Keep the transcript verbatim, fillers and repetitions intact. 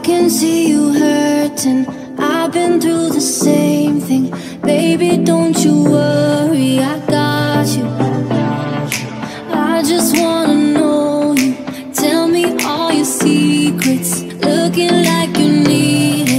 can see you hurting. I've been through the same thing. Baby, don't you worry, I got you. I just wanna know you. Tell me all your secrets. Looking like you need